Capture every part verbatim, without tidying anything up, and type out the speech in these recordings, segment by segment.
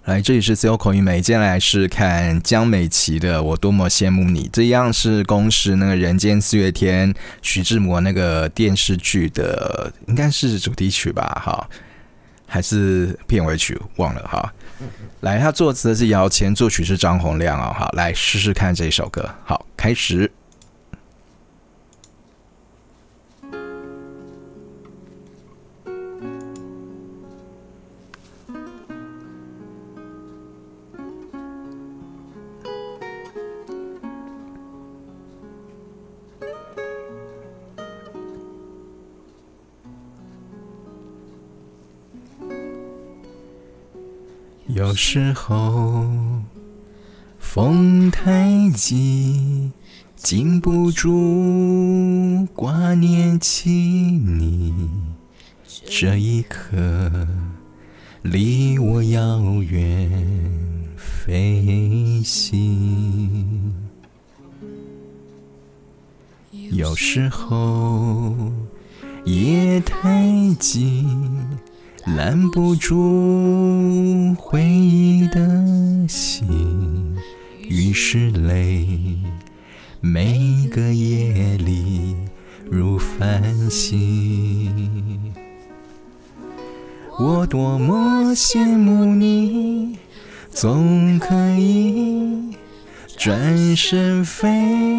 来，这里是自由口语美，接下来是看江美琪的《我多么羡慕你》，这一样是公视那个《人间四月天》徐志摩那个电视剧的，应该是主题曲吧？哈，还是片尾曲？忘了哈。来，他作词的是姚谦，作曲是张洪量哦。好，来试试看这首歌。好，开始。有时候风太急，禁不住挂念起你，这一刻离我遥远飞行。有时候夜太近，拦不住回忆的心，于是泪每个夜里如繁星。我多么羡慕你，总可以转身飞，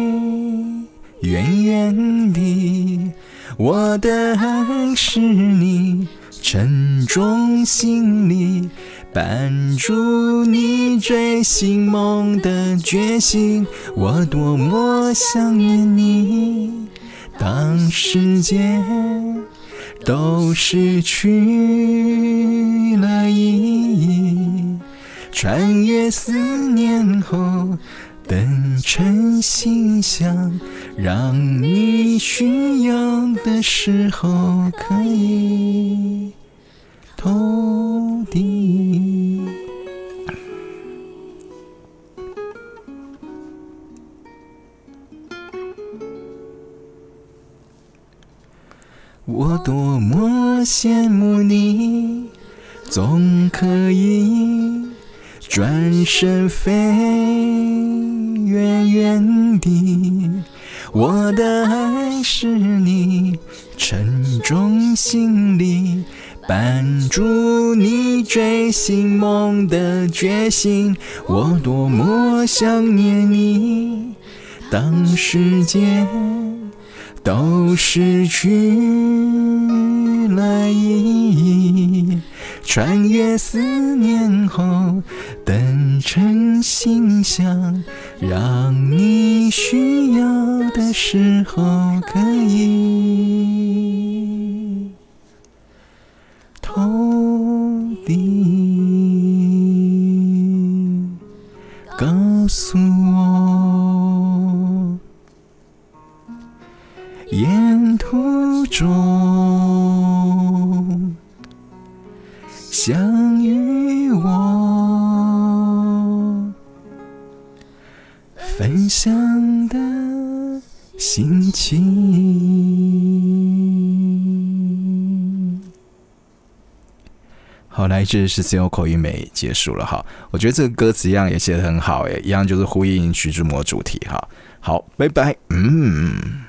远远地，我的爱是你沉重行李，伴住你追寻梦的决心。我多么想念你，当世界都失去了意义，穿越思念后等成馨香，让你需要的时候可以投递。我多么羡慕你，总可以转身飞，远远地，我的爱是你沉重行李，伴住你追寻梦的决心。我多么想念你，当世界都失去了意义，穿越思念后等成馨香，让你需要的时候可以投递。告诉我，沿途中相遇我分享的心情。好，来这是自由口语美结束了哈。我觉得这个歌词一样也写得很好，一样就是呼应徐志摩主题哈。好，拜拜，嗯。